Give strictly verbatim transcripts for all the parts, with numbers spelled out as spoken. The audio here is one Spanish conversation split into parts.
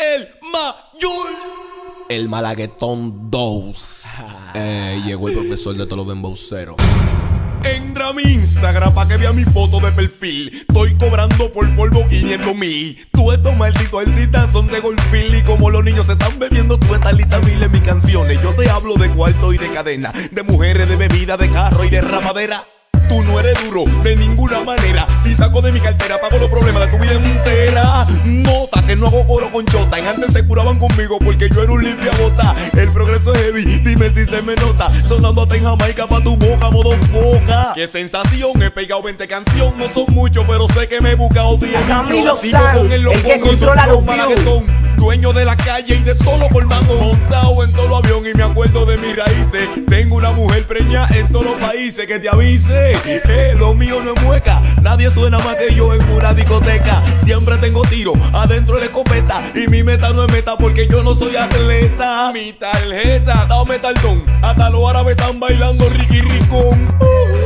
el mayor. El Malaguetón dos. Eh, llegó el profesor de todos los dembowceros. Entra a mi Instagram pa' que vea mi foto de perfil. Estoy cobrando por polvo quinientos mil. Tú estos malditos artistas son de golfil. Y como los niños se están bebiendo, tú estás lista mil en mis canciones. Yo te hablo de cuarto y de cadena, de mujeres, de bebida, de carro y de ramadera. Tú no eres duro de ninguna manera. Si saco de mi cartera, pago los problemas de tu vida entera. Nota que no hago coro con chota. En antes se curaban conmigo porque yo era un limpia bota. El progreso es heavy, dime si se me nota. Sonando hasta en Jamaica pa' tu boca, modo foca. Qué sensación, he pegado veinte canciones. No son muchos, pero sé que me he buscado diez. Camilo San, el, el que controla los views. Dueño de la calle y de todo lo colmado. Montado en todo los avión y me acuerdo de mis raíces. Tengo una mujer preñada en todos los países. Que te avise, eh, lo mío no es mueca. Nadie suena más que yo en una discoteca. Siempre tengo tiro adentro de la escopeta. Y mi meta no es meta porque yo no soy atleta. Mi tarjeta, dame tardón. Hasta los árabes están bailando Ricky Ricón.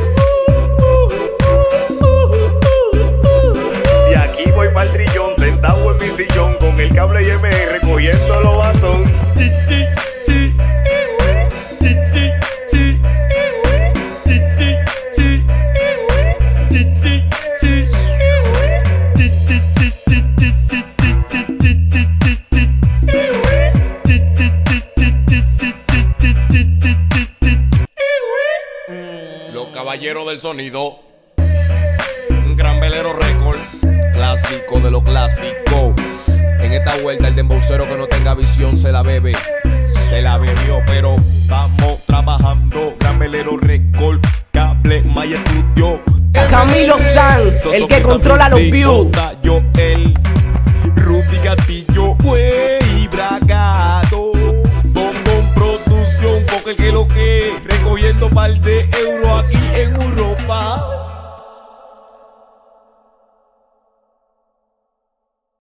Y aquí voy pa'l trillón, sentado en mi sillón, con el cable y M R cogiendo los batón. Chi, chi, chi. Chi, chi, chi. Chi, chi, chi. Chi, chi, chi. Chi, chi, chi, chi, chi, chi, chi, chi, chi, chi, chi. Chi, chi, chi, chi, chi, chi, chi, chi, chi, chi. Los caballeros del sonido. Un gran velero récord. Clásico de lo clásico. En esta vuelta el dembowcero que no tenga visión se la bebe. Se la bebió, pero vamos trabajando. Gran velero récord. Cable, My Studio. Camilo San, el que controla los views. Yo, el Rudy Castillo, güey, bragado. Bombón producción, porque el que lo que recogiendo par de euros aquí en Europa.